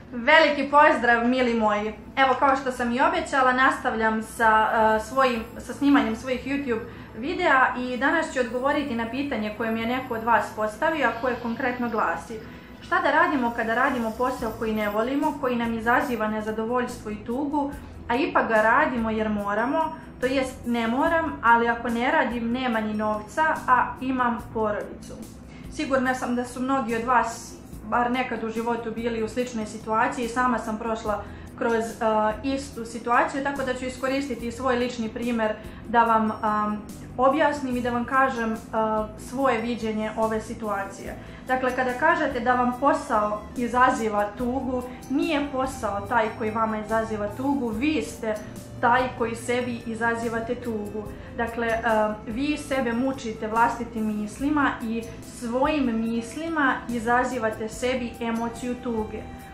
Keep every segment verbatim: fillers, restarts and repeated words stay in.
Veliki pozdrav, mili moji. Evo, kao što sam i obećala, nastavljam sa, uh, svojim, sa snimanjem svojih YouTube videa i danas ću odgovoriti na pitanje koje mi je neko od vas postavio, a koje konkretno glasi: šta da radimo kada radimo posao koji ne volimo, koji nam izaziva nezadovoljstvo i tugu, a ipak ga radimo jer moramo, to jest ne moram, ali ako ne radim nema ni novca, a imam porodicu. Sigurna sam da su mnogi od vas bar nekad u životu bili u sličnoj situaciji, sama sam prošla kroz uh, istu situaciju, tako da ću iskoristiti svoj lični primjer da vam um, objasnim i da vam kažem uh, svoje viđenje ove situacije. Dakle, kada kažete da vam posao izaziva tugu, nije posao taj koji vama izaziva tugu, vi ste taj koji sebi izazivate tugu. Dakle, uh, vi sebe mučite vlastitim mislima i svojim mislima izazivate sebi emociju tuge.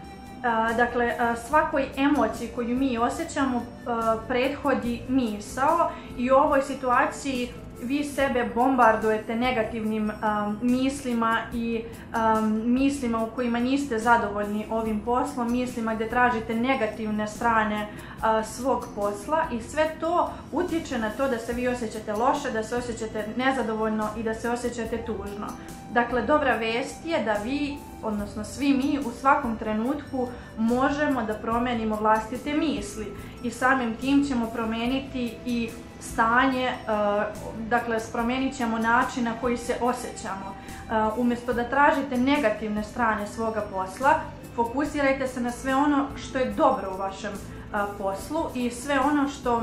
Uh, dakle, uh, svakoj emociji koju mi osjećamo uh, prethodi misao i u ovoj situaciji vi sebe bombardujete negativnim um, mislima i um, mislima u kojima niste zadovoljni ovim poslom, mislima gdje tražite negativne strane uh, svog posla i sve to utječe na to da se vi osjećate loše, da se osjećate nezadovoljno i da se osjećate tužno. Dakle, dobra vest je da vi, odnosno svi mi, u svakom trenutku možemo da promenimo vlastite misli i samim tim ćemo promeniti i stanje, dakle promenit ćemo način na koji se osjećamo. Umjesto da tražite negativne strane svoga posla, fokusirajte se na sve ono što je dobro u vašem poslu i sve ono što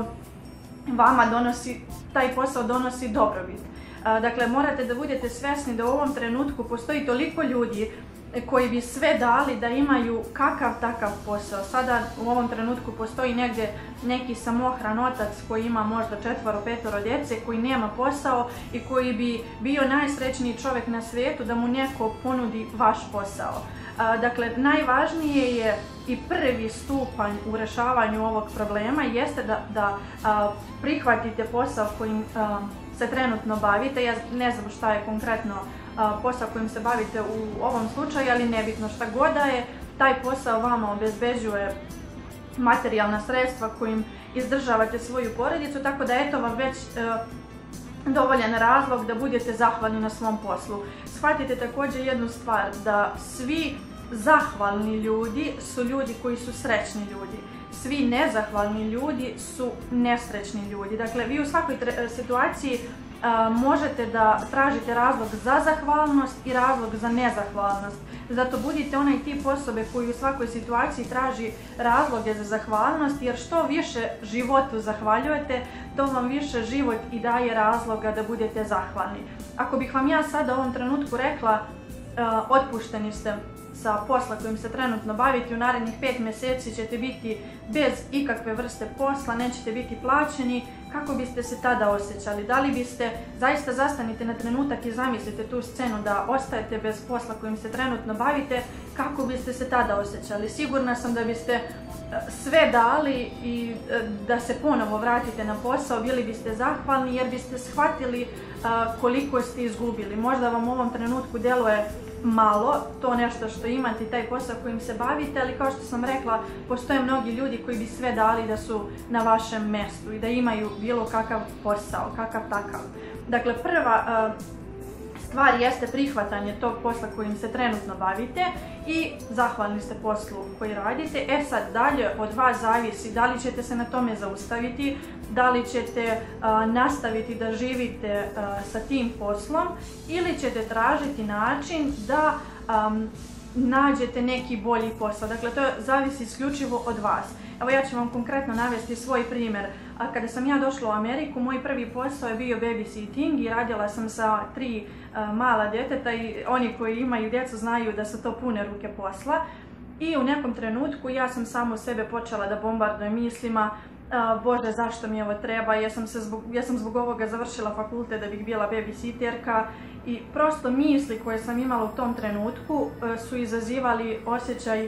vama donosi, taj posao donosi dobrobit. Dakle, morate da budete svjesni da u ovom trenutku postoji toliko ljudi koji bi sve dali da imaju kakav takav posao. Sada u ovom trenutku postoji negdje neki samohran otac koji ima možda četvoro, petoro djece, koji nema posao i koji bi bio najsrećniji čovjek na svijetu da mu neko ponudi vaš posao. Dakle, najvažnije je i prvi stupanj u rješavanju ovog problema jeste da, da prihvatite posao kojim se trenutno bavite. Ja ne znam šta je konkretno posao kojim se bavite u ovom slučaju, ali nebitno šta god da je, taj posao vama obezbeđuje materijalna sredstva kojim izdržavate svoju porodicu, tako da eto vam već e, dovoljan razlog da budete zahvalni na svom poslu. Shvatite također jednu stvar, da svi zahvalni ljudi su ljudi koji su srećni ljudi. Svi nezahvalni ljudi su nesrećni ljudi. Dakle, vi u svakoj situaciji Uh, možete da tražite razlog za zahvalnost i razlog za nezahvalnost. Zato budite onaj tip osobe koji u svakoj situaciji traži razloge za zahvalnost, jer što više životu zahvaljujete, to vam više život i daje razloga da budete zahvalni. Ako bih vam ja sada u ovom trenutku rekla uh, otpušteni ste sa posla kojim se trenutno bavite, u narednih pet mjeseci ćete biti bez ikakve vrste posla, nećete biti plaćeni, kako biste se tada osjećali? Da li biste, zaista zastanite na trenutak i zamislite tu scenu da ostajete bez posla kojim se trenutno bavite, kako biste se tada osjećali? Sigurna sam da biste sve dali i da se ponovo vratite na posao, bili biste zahvalni jer biste shvatili koliko ste izgubili. Možda vam u ovom trenutku djeluje malo to nešto što imate, taj posao kojim se bavite, ali kao što sam rekla, postoje mnogi ljudi koji bi sve dali da su na vašem mjestu i da imaju bilo kakav posao, kakav takav. Dakle, prva uh, stvar jeste prihvatanje tog posla kojim se trenutno bavite i zahvalni ste poslu koji radite. E sad, dalje od vas zavisi da li ćete se na tome zaustaviti, da li ćete uh, nastaviti da živite uh, sa tim poslom ili ćete tražiti način da um, nađete neki bolji posao. Dakle, to zavisi isključivo od vas. Evo, ja ću vam konkretno navesti svoj primjer. A kada sam ja došla u Ameriku, moj prvi posao je bio babysitting i radila sam sa tri uh, mala djeteta i oni koji imaju djecu znaju da su to pune ruke posla. I u nekom trenutku ja sam samo sebe počela da bombardujem mislima: Uh, Bože, zašto mi ovo treba, ja sam, se zbog, ja sam zbog ovoga završila fakultet da bih bila babysitterka i prosto misli koje sam imala u tom trenutku uh, su izazivali osjećaj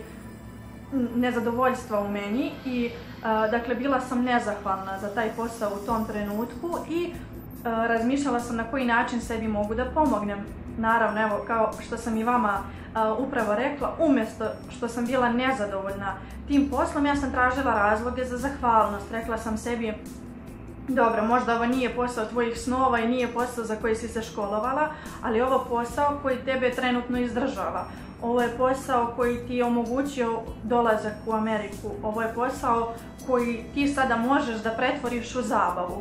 nezadovoljstva u meni i uh, dakle bila sam nezahvalna za taj posao u tom trenutku i razmišljala sam na koji način sebi mogu da pomognem. Naravno, evo, kao što sam i vama upravo rekla, umjesto što sam bila nezadovoljna tim poslom, ja sam tražila razloge za zahvalnost. Rekla sam sebi, dobro, možda ovo nije posao tvojih snova i nije posao za koji si se školovala, ali ovo posao koji tebe trenutno izdržava. Ovo je posao koji ti je omogućio dolazak u Ameriku. Ovo je posao koji ti sada možeš da pretvoriš u zabavu.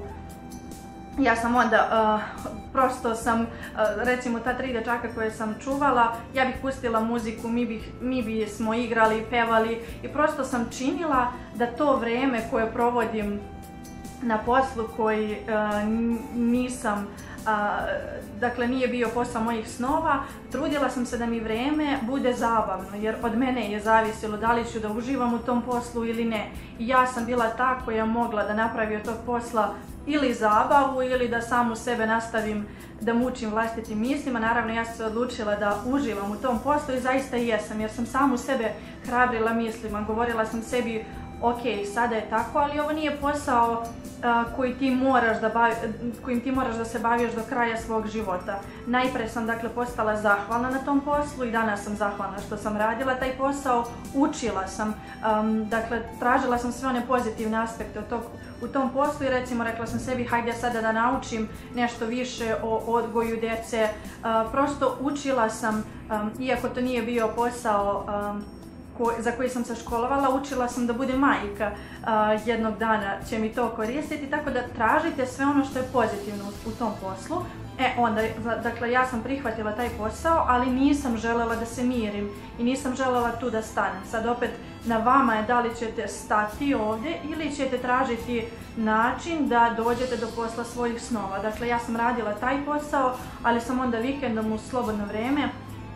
Ja sam onda, uh, prosto sam, uh, recimo ta tri dečaka koje sam čuvala, ja bih pustila muziku, mi, bih, mi bi smo igrali, pevali i prosto sam činila da to vreme koje provodim na poslu koji uh, nisam, uh, dakle nije bio posao mojih snova, trudila sam se da mi vreme bude zabavno, jer od mene je zavisilo da li ću da uživam u tom poslu ili ne. I ja sam bila ta koja mogla da napravi od tog posla ili zabavu ili da samu sebe nastavim da mučim vlastitim mislima. Naravno, ja sam se odlučila da uživam u tom poslu i zaista i jesam, jer sam samu sebe hrabrila mislima. Govorila sam sebi, ok, sada je tako, ali ovo nije posao uh, koji ti moraš da bavi, kojim ti moraš da se baviš do kraja svog života. Najpre sam dakle postala zahvalna na tom poslu i danas sam zahvalna što sam radila taj posao. Učila sam, um, dakle tražila sam sve one pozitivne aspekte od tog, u tom poslu i recimo rekla sam sebi, hajde sada da naučim nešto više o odgoju djece. Uh, prosto učila sam, um, iako to nije bio posao um, Ko, za koji sam se školovala, učila sam da budem majka. Uh, jednog dana će mi to koristiti, tako da tražite sve ono što je pozitivno u, u tom poslu. E onda, dakle, ja sam prihvatila taj posao, ali nisam želela da se mirim i nisam želela tu da stanem. Sad opet na vama je da li ćete stati ovdje ili ćete tražiti način da dođete do posla svojih snova. Dakle, ja sam radila taj posao, ali sam onda vikendom u slobodno vrijeme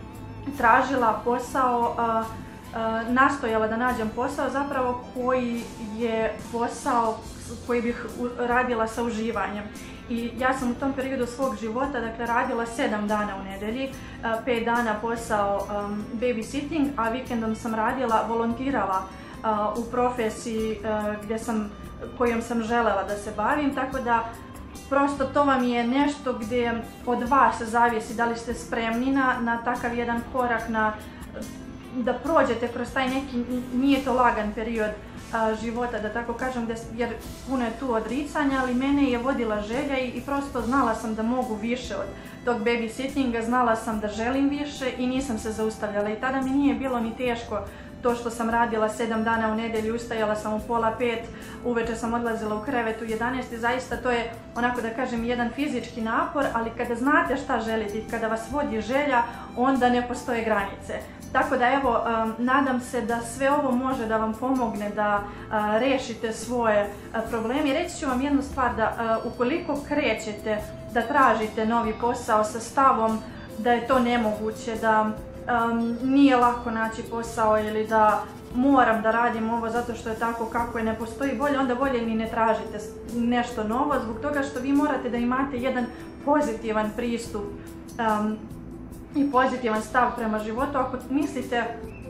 tražila posao, uh, Uh, nastojala da nađem posao zapravo koji je posao koji bih radila sa uživanjem. I ja sam u tom periodu svog života dakle radila sedam dana u nedelji, uh, pet dana posao um, babysitting, a vikendom sam radila, volontirala uh, u profesiji uh, gdje sam, kojom sam želela da se bavim, tako da prosto to vam je nešto gdje od vas zavisi da li ste spremni na, na takav jedan korak, na da prođete kroz taj neki, nije to lagan period a, života, da tako kažem, gde, jer puno je tu odricanja, ali mene je vodila želja i, i prosto znala sam da mogu više od tog babysittinga, znala sam da želim više i nisam se zaustavljala. I tada mi nije bilo ni teško to što sam radila sedam dana u nedelju, ustajala sam u pola pet, uveče sam odlazila u krevet u jedanaest i zaista to je, onako da kažem, jedan fizički napor, ali kada znate šta želite i kada vas vodi želja, onda ne postoje granice. Tako da evo, um, nadam se da sve ovo može da vam pomogne da uh, rešite svoje uh, probleme. I reći ću vam jednu stvar, da uh, ukoliko krećete da tražite novi posao sa stavom da je to nemoguće, da um, nije lako naći posao ili da moram da radim ovo zato što je tako kako je, ne postoji bolje, onda bolje ni ne tražite nešto novo, zbog toga što vi morate da imate jedan pozitivan pristup um, i pozitivan stav prema životu. Ako mislite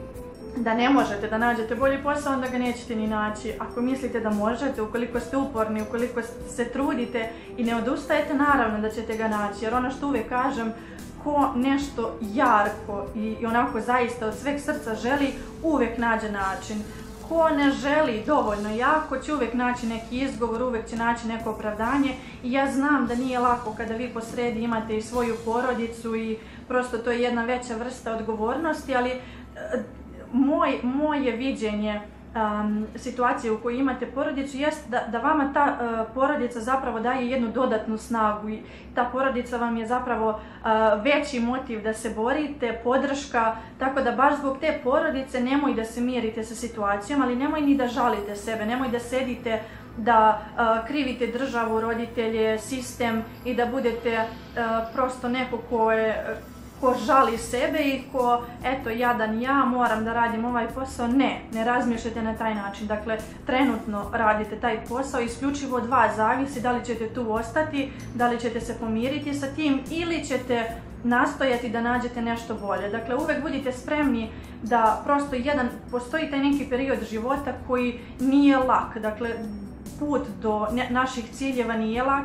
da ne možete da nađete bolji posao, onda ga nećete ni naći. Ako mislite da možete, ukoliko ste uporni, ukoliko se trudite i ne odustajete, naravno da ćete ga naći. Jer ono što uvijek kažem, ko nešto jarko i, i onako zaista od sveg srca želi, uvijek nađe način. Ko ne želi dovoljno jako će uvijek naći neki izgovor, uvijek će naći neko opravdanje. I ja znam da nije lako kada vi posredi imate i svoju porodicu i prosto to je jedna veća vrsta odgovornosti, ali moj, moje viđenje um, situacije u kojoj imate porodicu jest da, da vama ta uh, porodica zapravo daje jednu dodatnu snagu i ta porodica vam je zapravo uh, veći motiv da se borite, podrška, tako da baš zbog te porodice nemoj da se mirite sa situacijom, ali nemoj ni da žalite sebe, nemoj da sedite da uh, krivite državu, roditelje, sistem i da budete uh, prosto neko ko je ko žali sebe i ko, eto, jadan ja, moram da radim ovaj posao. Ne, ne razmišljate na taj način. Dakle, trenutno radite taj posao, isključivo od vas zavisi da li ćete tu ostati, da li ćete se pomiriti sa tim ili ćete nastojati da nađete nešto bolje. Dakle, uvek budite spremni da prosto jedan, postoji taj neki period života koji nije lak. Dakle, put do naših ciljeva nije lak,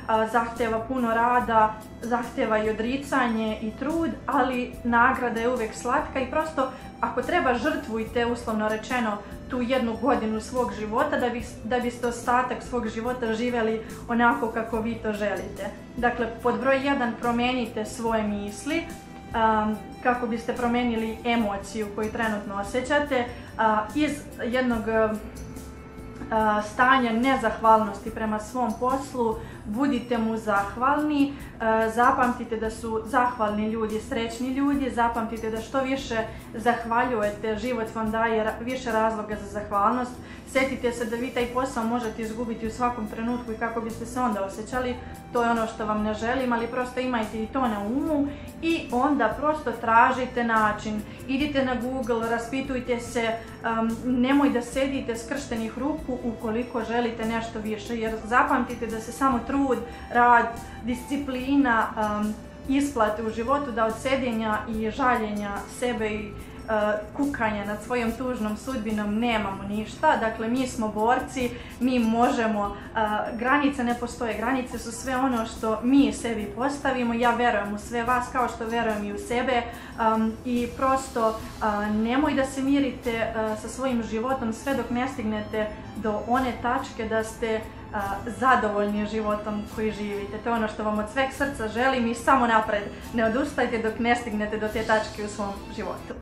zahteva puno rada, zahteva i odricanje i trud, ali nagrada je uvijek slatka i prosto ako treba žrtvujte, uslovno rečeno, tu jednu godinu svog života da, bi, da biste ostatak svog života živjeli onako kako vi to želite. Dakle, pod broj jedan promijenite svoje misli, um, kako biste promijenili emociju koju trenutno osjećate uh, iz jednog uh, stanja nezahvalnosti prema svom poslu, budite mu zahvalni, zapamtite da su zahvalni ljudi srećni ljudi, zapamtite da što više zahvaljujete, život vam daje više razloga za zahvalnost. Sjetite se da vi taj posao možete izgubiti u svakom trenutku i kako biste se onda osjećali, to je ono što vam ne želim, ali prosto imajte i to na umu i onda prosto tražite način. Idite na Google, raspitujte se, um, nemoj da sedite skrštenih ruku ukoliko želite nešto više, jer zapamtite da se samo trud, rad, disciplina um, isplate u životu, da od sedenja i žaljenja sebe i uh, kukanja nad svojom tužnom sudbinom nemamo ništa. Dakle, mi smo borci, mi možemo, uh, granice ne postoje, granice su sve ono što mi sebi postavimo. Ja verujem u sve vas kao što verujem i u sebe um, i prosto uh, nemoj da se mirite uh, sa svojim životom sve dok ne stignete do one tačke da ste uh, zadovoljni životom koji živite. To je ono što vam od sveg srca želim i samo napred. Ne odustajte dok ne stignete do te tačke u svom životu.